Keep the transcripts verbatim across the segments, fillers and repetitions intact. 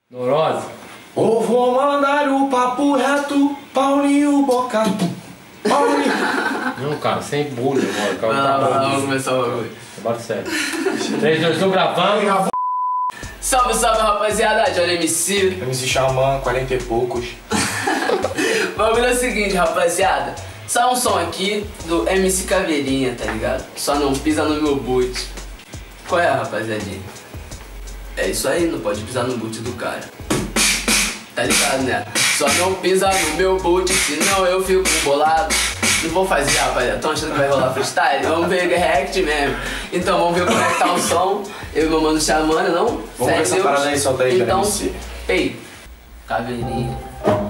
Neurose. Ou vou mandar o papo reto, Paulinho Boca. Paulinho. Não, cara, sem bullying agora. Cara, não, tá não, bom, não, vamos começar o bagulho. Bora sério. três, dois, um, gravando. Salve, salve, rapaziada. Johnny M C. M C Xamã, quarenta e poucos. O bagulho é o seguinte, rapaziada. Sai um som aqui do M C Caveirinha, tá ligado? Só não pisa no meu boot. Qual é, rapaziadinha? É isso aí, não pode pisar no boot do cara. Tá ligado, né? Só não pisa no meu boot, senão eu fico bolado. Não vou fazer, rapaziada. Tão achando que vai rolar freestyle? Vamos ver react mesmo. Então, vamos ver como é que tá o som. Eu e meu mano Xamã, não? Vamos ver essa parada aí, solta aí, então, M C. Ei, Caveirinha.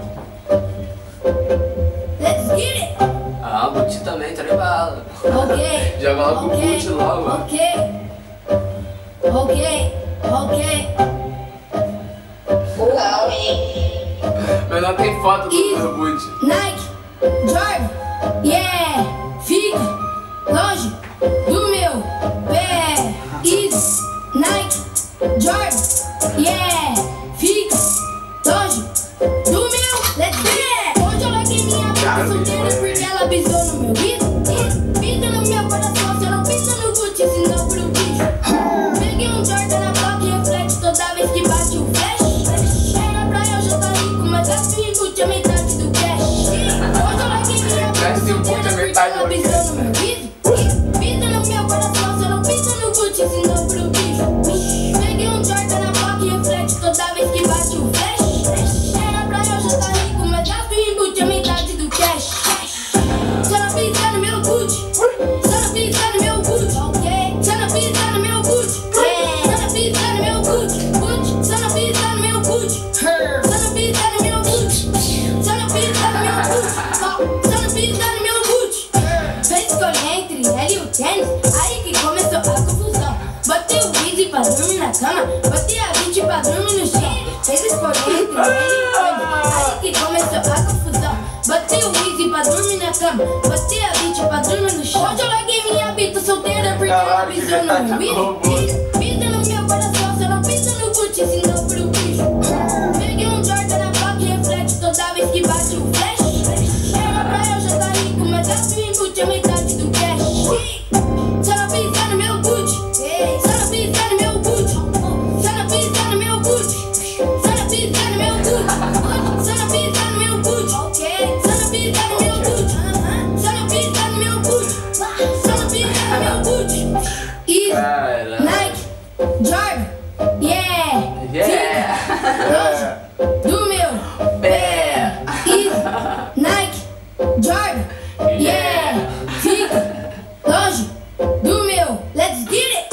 Let's get it! Ah, boot também, tá ligado? Ok. Joga logo o Ok. boot logo. Ok. Ok. Ok. Mas não tem foto do meu boot. Nike, Jordan, yeah, fica longe do meu pé. Easy, Nike, Jordan, yeah, fica longe do meu. Let's get it! Hoje eu larguei minha vida solteira porque ela pisou no meu vidro. Pisa no meu coração, se eu não pisa no Gucci, senão pro bicho. Peguei um Jordan na bloco e reflete toda vez que bate o flash. Era pra eu já tá rico, mas gasto em Gucci a metade do cash. Hoje eu larguei minha vida Gasto em Gucci a solteira porque metade ela do pisou no meu vidro. Pisa no meu coração, se eu não pisa no Gucci, senão pro bicho. Peguei um Jordan na bloco e reflete toda vez que bate o flash. Era pra eu já tá rico, mas gasto em Gucci a metade do cash. Se ela pisar no meu Gucci, se ela pisar no meu Gucci, ok. Se ela pisar no meu Gucci, se ela pisar no meu Gucci, Gucci. Se ela pisar no meu Gucci, se ela pisar no meu Gucci, se ela pisar no meu Gucci, se ela pisar no meu Gucci. Fez escolher entre ela e o tênis, aí que começou a confusão. Botei o Easy pra dormir na cama, botei a vinte pra dormir no chão. Fez escolher entre ela e o tênis, aí que começou a confusão. Botei o Easy pra dormir na cama, botei a vinte pra dormir no chão. Hoje eu larguei minha vida solteira porque ela pisou no meu Easy. Pisa no meu coração, se eu não pisa no Gucci, senão pro bicho. Peguei um Jordan na bloco e reflete toda vez que bate o flash. Era pra eu já tá rico, mas gasto em Gucci a metade do cash. Se ela pisar no meu Gucci, se ela pisar no meu Gucci, se ela pisar no meu Gucci, se ela pisar no meu Gucci, se ela pisar no meu Gucci, ok. Se ela pisar no meu Gucci, se ela pisar no meu Gucci, se ela pisar no meu Gucci. Easy, Caralho. Nike, Jordan, yeah, Yeah. longe do meu pé. Easy, Nike, Jordan, yeah, fica longe do meu. Let's get it!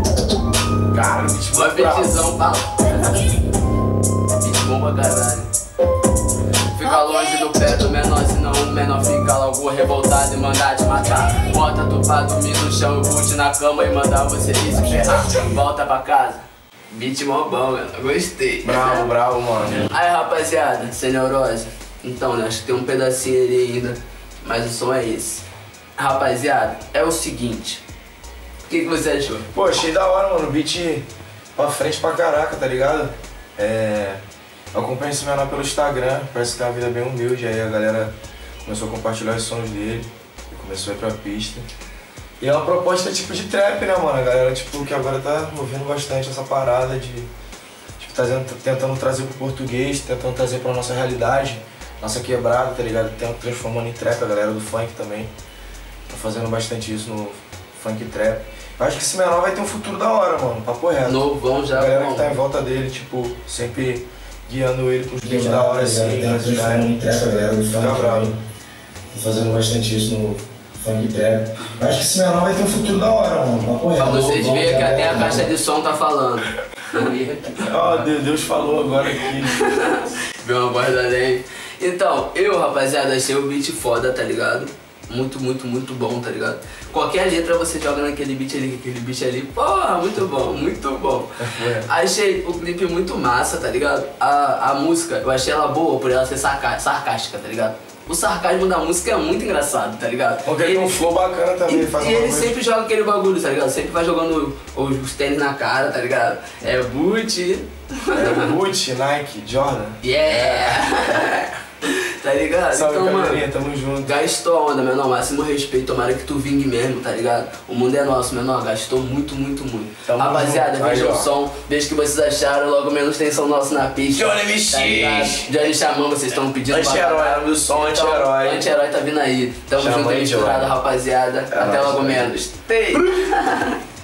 Cara, bicho, Uma beatzão pra lá. Let's get it! Beat bom pra caralho. Fica longe do pé do menor, senão o menor fica logo revoltado e mandar te matar. Bota tu pra dormir no chão, o boot na cama e mandar você ir se ferrar. Volta pra casa. Beat mó bom, mano. Gostei. bravo, bravo, mano. Aí, rapaziada, sem neurose. Então, né, acho que tem um pedacinho ali ainda, mas o som é esse. Rapaziada, é o seguinte. O que, que você achou? Pô, achei da hora, mano. Beat pra frente pra caraca, tá ligado? É... Eu acompanho esse menor pelo Instagram, parece que tem uma vida bem humilde. Aí a galera começou a compartilhar os sons dele, começou a ir pra pista. E é uma proposta tipo de trap, né, mano? A galera tipo, que agora tá ouvindo bastante essa parada de... Tipo, tá tentando trazer pro português, tentando trazer pra nossa realidade, nossa quebrada, tá ligado? Tentando transformando em trap, a galera do funk também. Tá fazendo bastante isso no funk trap. Eu acho que esse menor vai ter um futuro da hora, mano, papo reto. Novão já, A galera bom. que tá em volta dele, tipo, sempre guiando ele pros beats da hora, assim, transformando em trap, a galera do fica funk bravo. também. Tô fazendo bastante isso no funk trap. Eu acho que esse menor vai ter um futuro da hora, mano. Papo reto. Pra vocês Novão, verem que até a galera, caixa de som tá falando. Ó, Deus, Deus falou agora aqui. Viu uma voz da lei. Então, eu, rapaziada, achei o beat foda, tá ligado? Muito, muito, muito bom, tá ligado? Qualquer letra você joga naquele beat ali, aquele beat ali, porra, muito bom, muito bom. É. Achei o clipe muito massa, tá ligado? A, a música, eu achei ela boa por ela ser sarca- sarcástica, tá ligado? o sarcasmo da música é muito engraçado, tá ligado? Porque ele tem um flow bacana também, E, faz e uma ele coisa. sempre joga aquele bagulho, tá ligado? Sempre vai jogando os, os tênis na cara, tá ligado? É boot, É Gucci, Nike, Jordan. yeah! Tá ligado? Salve, então, Caveirinha, mano, tamo junto. gastou a onda, menor. Máximo respeito, tomara que tu vingue mesmo, tá ligado? O mundo é nosso, menor. Gastou muito, muito, muito. Tamo Rapaziada, junto. vejam Aí, o ó. som, veja o que vocês acharam. Logo menos tem som nosso na pista. Johnny M X. Tá ligado? Johnny Xamã, vocês estão pedindo pra Anti-herói, caralho. nome do som, Então, anti-herói. Anti-herói tá vindo aí. Tamo Xamã junto e anti-herói. misturado, rapaziada. É Até nóis, logo né? menos. Tei!